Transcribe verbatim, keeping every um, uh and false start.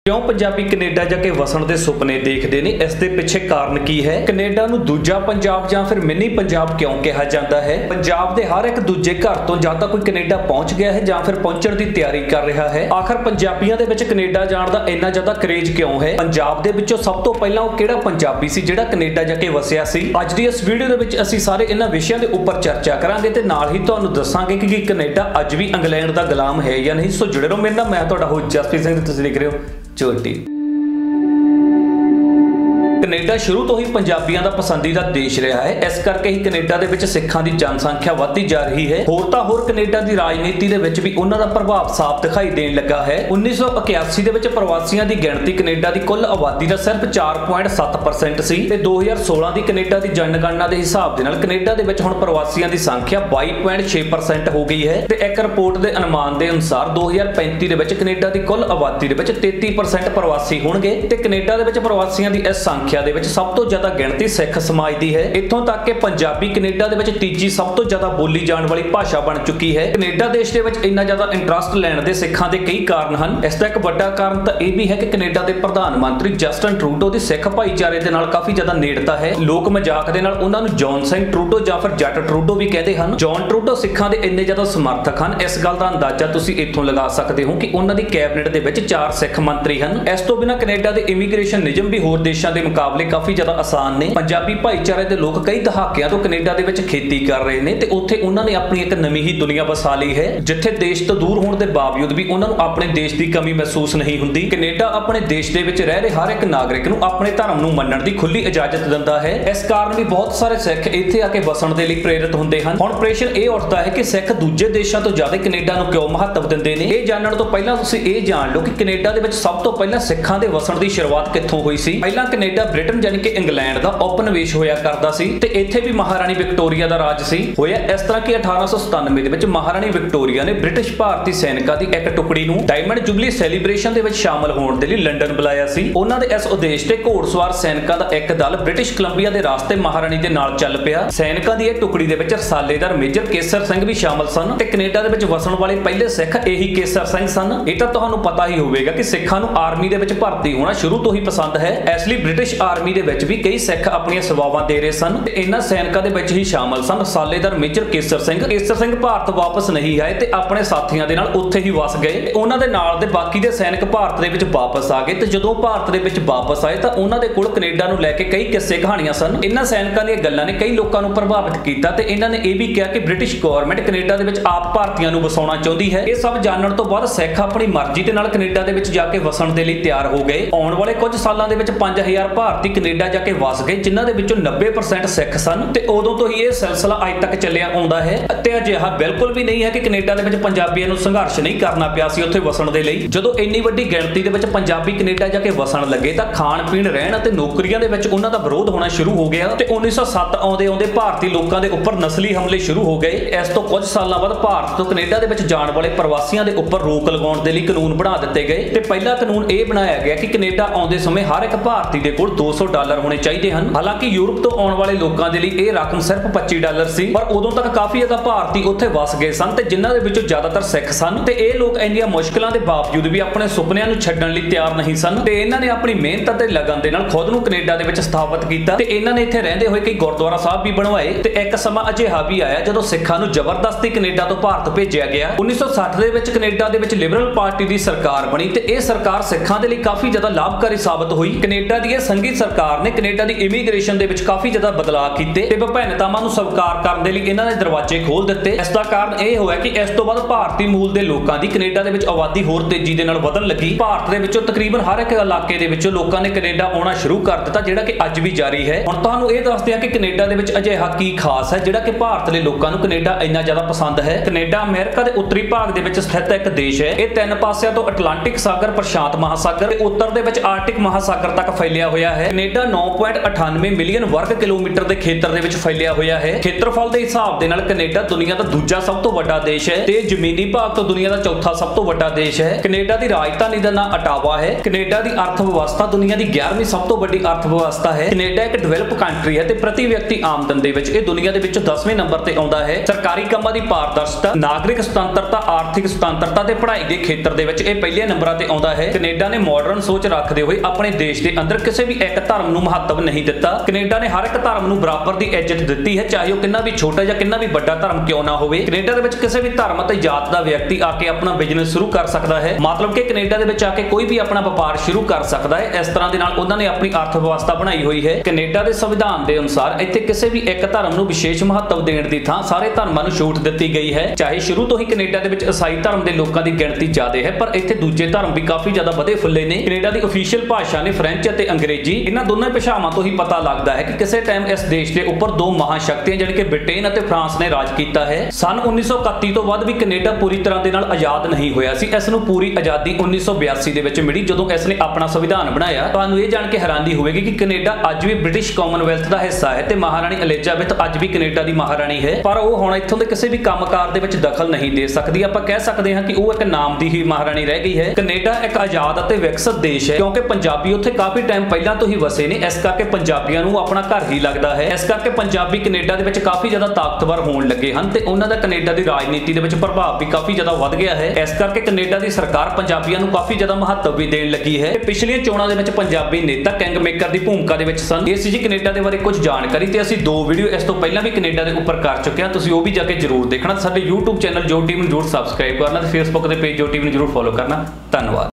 क्यों पंजाबी कनेडा जाके वसन के सुपने देखते हैं? इस दे पिछे कारण की है? कनेडा नूं दूजा पंजाब जां फिर मिनी पंजाब क्यों कहा जाता है? पंजाब के हर एक दूजे घर तो जां तां कोई कनेडा पहुंच गया है जां फिर पहुंचण की तैयारी कर रहा है। आखिर पंजाबियों के विच कनेडा जाण दा इन्ना ज़्यादा क्रेज क्यों है? पंजाब दे विचों सब तो पहला वो किहड़ा पंजाबी सी जिहड़ा कनेडा जाके वसिया सी? अज दी इस वीडियो दे विच असीं सारे इन्हां विषयां दे उपर चर्चा करांगे ते नाल ही तुहानूं दस्सांगे कि कनेडा अज भी इंग्लैंड दा गुलाम है या नहीं। सो जुड़े रहो मेरे नाल। मैं तुहाडा होस्ट जसप्रीत सिंह, तुसीं देख रहे हो चोटी। कनेडा शुरू तो ही पंजाबियों का पसंदीदा देश रहा है, इस करके ही कनेडा दे विच सिखां दी जनसंख्या वधदी जा रही है। होर तां होर कनेडा की राजनीति दे विच भी उन्हां दा प्रभाव साफ दिखाई देण लगा है। उन्नीस सौ इक्यासी दे विच प्रवासियों की गिणती कनेडा की कुल आबादी का सिर्फ चार पॉइंट सत्त परसेंट सी ते दो हज़ार सोलह की कनेडा की जनगणना के हिसाब दे नाल कनेडा दे विच हुण प्रवासियों की संख्या बाई पॉइंट छे परसेंट हो गई है ते एक रिपोर्ट के अनुमान के अनुसार दो हज़ार पैंती दे विच कनेडा की कुल आबादी दे विच तेती परसेंट प्रवासी होणगे ते कनेडा दे विच प्रवासियों की इस संख्या दे विच सब तो ज्यादा गिणती सिख समाज की है। इत्थों तक कि पंजाबी कनेडा दे विच तीजी सब तो ज्यादा बोली जाने वाली भाषा बन चुकी है। कनेडा देश दे विच इन्ना ज्यादा इंटरस्ट लैण दे सिखां दे कई कारण हैं। इसका एक बड़ा कारण तो यह भी है कि कनेडा के प्रधानमंत्री जस्टिन ट्रूडो की सिख भाईचारे दे नाल काफी ज्यादा नेड़ता है। लोग मजाक दे नाल उन्हां नूं जॉन सिंह ट्रूडो या फिर जट ट्रूडो भी कहते हैं। जॉन ट्रूडो सिखां दे इन्ने ज्यादा समर्थक हैं, इस गल का अंदाजा तुसीं इत्थों लगा सकते हो कि उन्हां दी कैबिनेट दे विच चार सिख मंत्री हैं। इस तों बिना कनेडा के इमीग्रेशन नियम भी होर देशों के मुकाबले काफी ज्यादा आसान ने। पंजाबी भाईचारे के लोग कई दहाकियां तो कनेडा दे विच खेती कर रहे हैं ते उत्थे उन्हां ने अपनी एक नवीं ही दुनिया बसा ली है, जिथे देश तो दूर होने के बावजूद भी उन्हां नूं अपने देश की कमी महसूस नहीं हुंदी। कनेडा अपने देश दे विच रह रहे हर एक नागरिक नूं अपने धर्म नूं मन्नण दी खुली इजाजत दिंदा है। इस कारण भी बहुत सारे सिख इत्थे आके वसण दे लई प्रेरित हुंदे हन। हुण प्रश्न ये उठदा है कि सिख दूजे देशों तो ज्यादा कनेडा नूं क्यों महत्व दिंदे ने? ये जानण तो पहला तुसीं ये जाण लो कि कनेडा दे विच सब तो पहला सिखां दे वसण दी शुरुआत कित्थों होई सी। पहला कनेडा ब्रिटेन यानी कि इंग्लैंड दा उपनिवेश होया करदा सी ते इत्थे भी महाराणी विक्टोरिया दा राज सी। होया इस तरह कि अठारह सौ सतानवे दे विच महाराणी विक्टोरिया ने ब्रिटिश भारतीय सैनिकां दी एक टुकड़ी नूं डायमंड जुबली सैलीब्रेशन दे विच शामिल होण दे लई लंडन बुलाया सी। उन्हां दे इस उद्देश ते घोड़सवार सैनिकां दा एक दल ब्रिटिश कोलंबिया दे रास्ते महाराणी दे नाल चल पिया। सैनिकां दी इह टुकड़ी दे विच रसालेदार मेजर केसर सिंह भी शामिल सन ते कनेडा दे विच वसण वाले पहले सिख यही केसर सिंह सन। इह तां तुहानूं पता ही होवेगा कि सिखां नूं आर्मी दे विच भर्ती होना शुरू तो ही पसंद है, इसलिए ब्रिटिश आर्मी दे विच भी कई सिख अपनी सेवावां दे रहे सन ते इन्हां सैनिकां दे विच ही शामिल सन रसालेदार मेजर केसर सिंह। केसर सिंह भारत वापस नहीं आए ते अपने साथियों दे नाल उत्थे ही वस गए। उन्हां दे नाल दे बाकी दे सैनिक भारत दे विच वापस आ गए ते जदों भारत दे विच वापस आए तां उन्हां दे कोल कनेडा नूं लैके कई किस्से कहानियां सन। इन्हां सैनिकां दी गल्लां ने कई लोकां नूं प्रभावित कीता ते इन्हां ने यह भी कहा कि ब्रिटिश गवर्नमेंट कनेडा दे विच आप भारतीयां नूं वसाउणा चाहुंदी है। इह सब जानण तो बाद सिख अपनी मर्जी दे नाल कनेडा दे विच जाके वसण दे लई तैयार हो गए। आउण वाले कुछ सालां दे विच पांच हज़ार भारती कनेडा जाके वस गए, जिन्हां दे विचों नब्बे परसेंट सिख सन ते उदों तो ही यह सिलसिला अज तक चलिया आउंदा है। ते अजिहा बिल्कुल भी नहीं है कि कनेडा दे विच पंजाबियों नूं संघर्ष नहीं करना पिया सी उत्थे वसण दे लई। जदों इन्नी वड्डी गिणती दे विच पंजाबी कनेडा जाके वसण लगे तां खाण पीण रहण ते नौकरियां दे विच उन्हां दा विरोध होना शुरू हो गया ते उन्नीस सौ सत्त आउंदे आउंदे भारतीय लोकां दे उपर नस्ली हमले शुरू हो गए। इस तो कुछ सालां बाद भारत तो कनेडा दे विच जाण वाले प्रवासियों दे उपर रोक लगाउण दे लई कानून बना दित्ते गए ते पहला कानून यह बनाया गया कि कनेडा आउंदे समय हर एक भारतीय दे कोल दो सौ डॉलर होने चाहिए हन। हालांकि यूरोप तो आउण वाले लोकां दे लई यह रकम सिर्फ पच्ची डॉलर सी, पर उदों तक काफी ज्यादा भारतीय उत्थे वस गए सन ते जिन्हां दे विचों ज्यादातर सिख सन ते ये लोग इंनियां मुश्किलां दे बावजूद भी अपने सुपनिਆਂ ਨੂੰ ਛੱਡਣ ਲਈ ਤਿਆਰ नहीं सन ਤੇ ਇਹਨਾਂ ਨੇ ਆਪਣੀ ਮਿਹਨਤ ਅਤੇ ਲਗਨ ਦੇ ਨਾਲ ਖੁਦ ਨੂੰ ਕੈਨੇਡਾ ਦੇ ਵਿੱਚ ਸਥਾਪਿਤ ਕੀਤਾ ਤੇ ਇਹਨਾਂ ਨੇ ਇੱਥੇ ਰਹਿੰਦੇ ਹੋਏ ਕਈ ਗੁਰਦੁਆਰਾ ਸਾਹਿਬ ਵੀ ਬਣਵਾਏ ਤੇ ਇੱਕ ਸਮਾਂ ਅਜਿਹਾ ਵੀ ਆਇਆ ਜਦੋਂ ਸਿੱਖਾਂ ਨੂੰ ਜ਼ਬਰਦਸਤੀ ਕੈਨੇਡਾ ਤੋਂ ਭਾਰਤ ਭੇਜਿਆ ਗਿਆ। उन्नीस सौ साठ ਦੇ ਵਿੱਚ ਕੈਨੇਡਾ ਦੇ ਵਿੱਚ ਲਿਬਰਲ ਪਾਰਟੀ ਦੀ ਸਰਕਾਰ ਬਣੀ ਤੇ ਇਹ ਸਰਕਾਰ ਸਿੱਖਾਂ ਦੇ ਲਈ ਕਾਫੀ ਜ਼ਿਆਦਾ ਲਾਭਕਾਰੀ ਸਾਬਤ ਹੋਈ। ਕੈਨੇਡਾ ਦੀ ਇਹ ਸੰਘੀ ਸਰਕਾਰ ਨੇ ਕੈਨੇਡਾ ਦੀ ਇਮੀਗ੍ਰੇਸ਼ਨ ਦੇ ਵਿੱਚ ਕਾਫੀ ਜ਼ਿਆਦਾ ਬਦਲਾਅ ਕੀਤੇ ਤੇ ਵਿਭਿੰਨਤਾਵਾਂ ਨੂੰ ਸਵੀਕਾਰ ਕਰਨ ਦੇ ਲਈ ਇਹਨਾਂ ਨੇ ਦਰਵਾਜ਼ੇ ਖੋਲ ਦਿੱਤੇ। ਇਸ ਦਾ ਕਾਰਨ ਇਹ ਹੋਇਆ ਕਿ ਇਸ ਤੋਂ ਬਾਅਦ ਭਾਰਤੀ ਮੂਲ ਦੇ ਲੋਕਾਂ ਦੀ ਕੈਨੇਡਾ ਦੇ ਵਿੱਚ ਆਬਾਦੀ ਹੋਰ ਤੇਜ਼ੀ ਦੇ ਨਾਲ ਵਧਣ ਲੱਗੀ। ਭਾਰਤ ਦੇ ਵਿੱਚੋਂ ਤਕਰੀਬਨ ਹਰ ਇੱਕ ਇਲਾਕੇ ਦੇ ਵਿੱਚੋਂ ਲੋਕਾਂ ਨੇ ਕੈਨੇਡਾ ਆਉਣਾ ਸ਼ੁਰੂ ਕਰ ਦਿੱਤਾ, ਜਿਹੜਾ ਕਿ ਅੱਜ ਵੀ ਜਾਰੀ ਹੈ। ਹੁਣ ਤੁਹਾਨੂੰ ਇਹ ਦੱਸਦੇ ਹਾਂ ਕਿ ਕੈਨੇਡਾ ਦੇ ਵਿੱਚ ਅਜਿਹਾ ਕੀ ਖਾਸ ਹੈ ਜਿਹੜਾ ਕਿ ਭਾਰਤ ਦੇ ਲੋਕਾਂ ਨੂੰ ਕੈਨੇਡਾ ਇੰਨਾ ਜ਼ਿਆਦਾ ਪਸੰਦ ਹੈ। ਕੈਨੇਡਾ ਅਮਰੀਕਾ ਦੇ ਉੱਤਰੀ ਭਾਗ ਦੇ ਵਿੱਚ ਸਥਿਤ ਇੱਕ ਦੇਸ਼ ਹੈ। ਇਹ ਤਿੰਨ ਪਾਸਿਆਂ ਤੋਂ ਅਟਲਾਂਟਿਕ ਸਾਗਰ, ਪ੍ਰਸ਼ਾਂਤ ਮਹਾਸਾਗਰ ਤੇ ਉੱਤਰ ਦੇ ਵਿੱਚ ਆਰਟਿਕ ਮਹਾਸਾਗਰ ਤੱਕ ਫੈਲਿਆ ਹੋਇਆ ਹੈ। ਕੈਨੇਡਾ ਨੌ ਪੁਆਇੰਟ ਅਠਾਨਵੇਂ ਮਿਲੀਅਨ ਵਰਗ ਕਿਲੋਮੀਟਰ ਦੇ ਖੇਤਰ ਦੇ ਵਿੱਚ ਫੈਲਿਆ ਹੋਇਆ ਹੈ। ਖੇਤਰਫਲ ਦੇ ਹਿਸਾਬ ਦੇ ਨਾਲ ਕੈਨੇਡਾ ਦੁਨੀਆ ਦਾ ਦੂਜਾ ਸਭ ਤੋਂ ਵੱਡਾ ਦੇਸ਼ ਹੈ ਤੇ ਜ਼ਮੀਨੀ ਭਾਗ ਤੋਂ ਦੁਨੀਆ ਦਾ ਚੌਥਾ ਸਭ ਤੋਂ ਵੱਡਾ ਦੇਸ਼ ਹੈ। ਕੈਨੇਡਾ ਦੀ ਰਾਜਧਾਨੀ ਦਾ ਨਾਮ ਅਟਾਵਾ ਹੈ। ਕੈਨੇਡਾ ਦੀ ਅਰਥ ਵਿਵਸਥਾ ਦੁਨੀਆ ਦੀ ਗਿਆਰਵੀਂ ਸਭ ਤੋਂ ਵੱਡੀ ਅਰਥ ਵਿਵਸਥਾ ਹੈ। ਕੈਨੇਡਾ ਇੱਕ ਡਿਵੈਲਪ ਕੰਟਰੀ ਹੈ ਤੇ ਪ੍ਰਤੀ ਵਿਅਕਤੀ ਆਮਦਨ ਦੇ ਵਿੱਚ ਇਹ ਦੁਨੀਆ ਦੇ ਵਿੱਚ ਦਸਵੇਂ ਨੰਬਰ ਤੇ ਆਉਂਦਾ ਹੈ। ਸਰਕਾਰੀ ਕੰਮਾਂ ਦੀ ਪਾਰਦਰਸ਼ਤਾ, ਨਾਗਰਿਕ ਸੁਤੰਤਰਤਾ, ਆਰਥਿਕ ਸੁਤੰਤਰਤਾ ਤੇ ਪੜ੍ਹਾਈ ਦੇ ਖੇਤਰ ਦੇ ਵਿੱਚ ਇਹ ਪਹਿਲੇ ਨੰਬਰਾਂ ਤੇ ਆਉਂਦਾ ਹੈ। ਕੈਨੇਡਾ ਨੇ ਮਾਡਰਨ ਸੋਚ ਰੱਖਦੇ ਹੋਏ ਆਪਣੇ ਦੇਸ਼ ਦੇ ਅੰਦਰ ਕਿਸੇ ਵੀ ਇੱਕ ਧਰਮ ਨੂੰ ਮਹੱਤਵ ਨਹੀਂ ਦਿੱਤਾ। ਕੈਨੇਡਾ ਨੇ ਹਰ ਇੱਕ ਧਰਮ ਨੂੰ ਬਰਾਬਰ ਦੀ ਇੱਜ਼ਤ ਦਿੱਤੀ ਹੈ, ਚਾਹੇ ਉਹ ਕਿੰਨਾ ਵੀ ਛੋਟਾ ਜਾਂ ਕਿੰਨਾ ਵੀ ਵੱਡਾ ਧਰਮ ਕਿਉਂ ਨਾ ਹੋਵੇ। ਕੈਨੇਡਾ ਦੇ ਵਿੱਚ ਕਿਸੇ ਵੀ ਧਰਮ ਅਤੇ ਜਾਤ ਦਾ ਵਿਅਕਤੀ ਆ ਕੇ ਆਪਣਾ ਬਿਜ਼ਨਸ ਸ਼ੁਰੂ ਕਰ ਸਕਦਾ ਹੈ, ਮਤਲਬ ਕਿ ਕੈਨੇਡਾ ਦੇ ਵਿੱਚ ਆ ਕੇ ਕੋਈ ਵੀ ਆਪਣਾ ਵਪਾਰ ਸ਼ੁਰੂ ਕਰ ਸਕਦਾ ਹੈ। ਇਸ ਤਰ੍ਹਾਂ ਦੇ ਨਾਲ ਉਹਨਾਂ ਨੇ ਆਪਣੀ ਅਰਥ ਵਿਵਸਥਾ ਬਣਾਈ ਹੋਈ ਹੈ। ਕੈਨੇਡਾ ਦੇ ਸੰਵਿਧਾਨ ਦੇ ਅਨੁਸਾਰ ਇੱਥੇ ਕਿਸੇ ਵੀ ਇੱਕ ਧਰਮ ਨੂੰ ਵਿਸ਼ੇਸ਼ ਮਹੱਤਵ ਦੇਣ ਦੀ ਥਾਂ ਸਾਰੇ ਧਰਮਾਂ ਨੂੰ ਛੂਟ ਦਿੱਤੀ ਗਈ ਹੈ। ਚਾਹੇ ਸ਼ੁਰੂ ਤੋਂ ਹੀ ਕੈਨੇਡਾ ਦੇ ਵਿੱਚ ਈਸਾਈ ਧਰਮ ਦੇ ਲੋਕਾਂ ਦੀ ਗਿਣਤੀ ਜ਼ਿਆਦਾ ਹੈ, ਪਰ ਇੱਥੇ ਦੂਜੇ ਧਰਮ ਵੀ ਕਾਫੀ ਜ਼ਿਆਦਾ ਵਧੇ ਫੁੱਲੇ ਨੇ। ਕੈਨੇਡਾ ਦੀ ਅਫੀਸ਼ੀਅਲ ਭਾਸ਼ਾ ਨੇ ਫ੍ਰੈਂਚ ਅਤੇ ਅੰਗਰੇਜ਼ੀ। ਇਹਨਾਂ ਦੋਨਾਂ ਭਾਸ਼ਾਵਾਂ ਤੋਂ ਹੀ ਪਤਾ ਲੱਗਦਾ ਹੈ ਕਿ ਕਿਸੇ ਟਾਈਮ ਇਸ ਦੇਸ਼ ਦੇ ਉੱਪਰ ਦੋ ਮਹਾਸ਼ਕਤੀਆਂ ਜਾਣੀ ਕਿ ਬ੍ਰਿਟੇਨ ਅਤੇ ਫਰਾਂਸ ਨੇ ਰਾਜ ਕੀਤਾ ਹੈ। ਸਨ ਉੱਨੀ ਸੌ ਇਕੱਤੀ ਤੋਂ ਬਾਅਦ ਵੀ ਕੈਨੇਡਾ ਪੂਰੀ ਤਰ੍ਹਾਂ ਦੇ ਨਾਲ ਆਜ਼ਾਦ ਨਹੀਂ ਹੋਇਆ ਸੀ। ਇਸ ਨੂੰ ਪੂਰੀ ਆਜ਼ਾਦੀ ਉੱਨੀ ਸੌ ਬਿਆਸੀ ਦੇ ਵਿੱਚ ਮਿਲੀ ਜਦੋਂ ਇਸ ਨੇ ਆਪਣਾ ਸੰਵਿਧਾਨ ਬਣਾਇਆ। ਤੁਹਾਨੂੰ ਇਹ ਜਾਣ ਕੇ ਹੈਰਾਨੀ ਹੋਵੇਗੀ ਕਿ ਕੈਨੇਡਾ ਅੱਜ ਵੀ ਬ੍ਰਿਟਿਸ਼ ਕਾਮਨਵੈਲਥ ਦਾ ਹਿੱਸਾ ਹੈ ਤੇ ਮਹਾਰਾਣੀ ਐਲਿਜ਼ਾਬੈਥ ਅੱਜ ਵੀ ਕੈਨੇਡਾ ਦੀ ਮਹਾਰਾਣੀ ਹੈ, ਪਰ ਉਹ ਹੁਣ ਇੱਥੋਂ ਦੇ ਕਿਸੇ ਵੀ ਕੰਮਕਾਰ ਦੇ ਵਿੱਚ ਦਖਲ ਨਹੀਂ ਦੇ ਸਕਦੀ। ਆਪਾਂ ਕਹਿ ਸਕਦੇ ਹਾਂ ਕਿ ਉਹ ਇੱਕ ਨਾਮ ਦੀ ਹੀ ਮਹਾਰਾਣੀ ਰਹਿ ਗਈ ਹੈ। ਕੈਨੇਡਾ ਇੱਕ ਆਜ਼ਾਦ ਅਤੇ ਵਿਕਸਿਤ ਦੇਸ਼ ਹੈ ਕਿਉਂਕਿ ਪੰਜਾਬੀ ਉੱਥੇ ਕਾਫੀ ਟਾਈਮ ਪਹਿਲਾਂ ਤੋਂ ਹੀ ਵਸੇ ਨੇ, ਇਸ ਕਰਕੇ ਪੰਜਾਬੀਆਂ ਨੂੰ ਆਪਣਾ ਘਰ ਹੀ ਲੱਗਦਾ ਹੈ। ਇਸ ਕਰਕੇ ਪੰਜਾਬੀ ਕੈਨੇਡਾ ਦੇ ਵਿੱਚ ਕਾਫੀ ਜ਼ਿਆਦਾ ਤਾਕਤਵਰ ਹੋਣ ਲੱਗੇ ਹਨ ਤੇ ਉਹਨਾਂ ਦਾ ਕੈਨੇਡਾ ਦੀ ਰਾਜਨੀਤੀ ਦੇ ਵਿੱਚ ਪ੍ਰਭਾਵ ਵੀ ਕਾਫੀ ਜ਼ਿਆਦਾ ਵੱਧ ਗਿਆ ਹੈ। ਇਸ ਕਰਕੇ ਕੈਨੇਡਾ ਦੀ ਸਰਕਾਰ ਪੰਜਾਬੀਆਂ ਨੂੰ ਕਾਫੀ ਜ਼ਿਆਦਾ ਮਹੱਤਵ ਵੀ ਦੇਣ ਲੱਗੀ ਹੈ। ਪਿਛਲੀਆਂ ਚੋਣਾਂ ਦੇ ਵਿੱਚ ਪੰਜਾਬੀ ਨੇਤਾ ਕਿੰਗ ਮੇਕਰ ਦੀ ਭੂਮਿਕਾ ਦੇ ਵਿੱਚ ਸਨ। ਇਹ ਸੀ ਜੀ ਕੈਨੇਡਾ ਦੇ ਬਾਰੇ ਕੁਝ ਜਾਣਕਾਰੀ ਤੇ ਅਸੀਂ ਦੋ ਵੀਡੀਓ ਇਸ ਤੋਂ ਪਹਿਲਾਂ ਵੀ ਕੈਨੇਡਾ ਦੇ ਉੱਪਰ ਕਰ ਚੁੱਕੇ ਹਾਂ, ਤੁਸੀਂ ਉਹ ਵੀ ਜਾ ਕੇ ਜ਼ਰੂਰ ਦੇਖਣਾ। ਸਾਡੇ YouTube ਚੈਨਲ ਜੋ ਟੀਵੀ ਨੂੰ ਜ਼ਰੂਰ ਸਬਸਕ੍ਰਾਈਬ ਕਰਨਾ ਤੇ Facebook ਦੇ ਪੇਜ ਜੋ ਟੀਵੀ ਨੂੰ ਜ਼ਰੂਰ ਫੋਲੋ ਕਰਨਾ। ਧੰਨਵਾਦ।